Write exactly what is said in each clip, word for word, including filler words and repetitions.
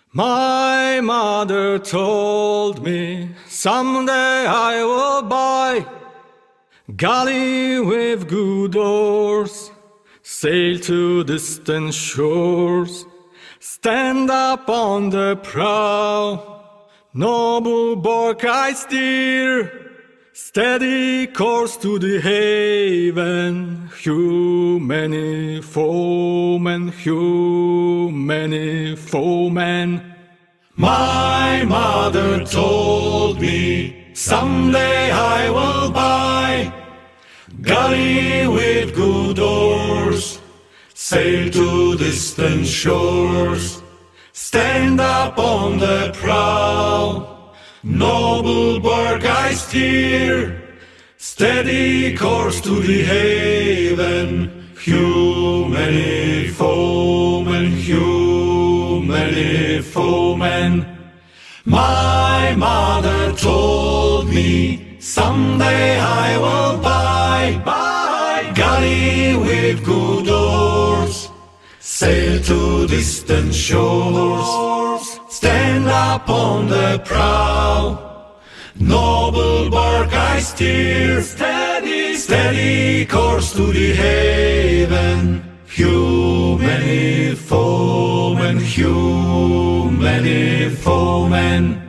My mother told me someday I will buy galley with good oars, sail to distant shores, stand up on the prow, noble bark I steer, steady course to the haven, hew many foemen, hew many foemen. My mother told me someday I will buy galley with good oars, sail to distant shores, stand up on the prow, noble bark I steer, steady course to the haven, hew many foemen, hew many foemen. My mother told me someday I will buy, buy galley with good oars, sail to distant shores, stand up on the prow, noble bark I steer, steady, steady course to the haven, hew many foemen, hew many foemen.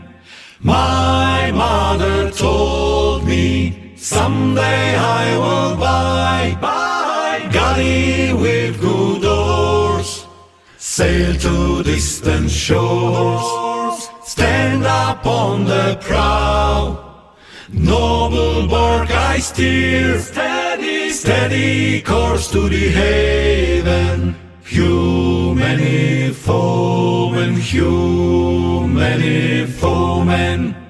My mother told me someday I will buy, buy galley with good oars, sail to distant shores, stand up on the prow, noble bark I steer, steady, steady course to the haven, hew many foemen, hew many foemen.